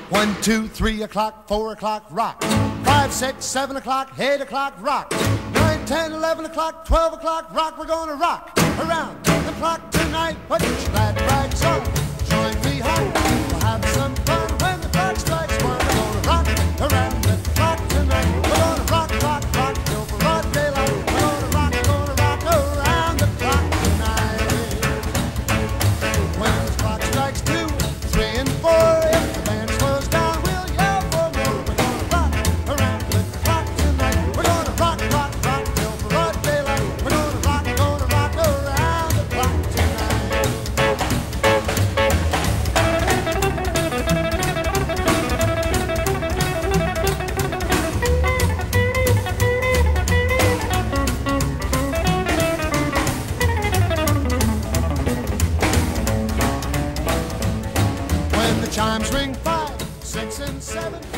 1, 2, 3 o'clock, 4 o'clock, rock. 5, 6, 7 o'clock, 8 o'clock, rock. 9, 10, 11 o'clock, 12 o'clock, rock. We're gonna rock around the clock tonight. Put your glad rags on, join me home. We'll have some fun when the clock strikes 1. We're gonna rock around the clock tonight. We're gonna rock, rock, rock till broad daylight. We're gonna rock around the clock tonight. When the clock strikes 2, 3, and 4, if the band slows down, we'll yell for more. We're gonna rock around the clock tonight. We're gonna rock, rock, rock till broad daylight. We're gonna rock around the clock tonight. When the chimes ring 5, 6, and 7.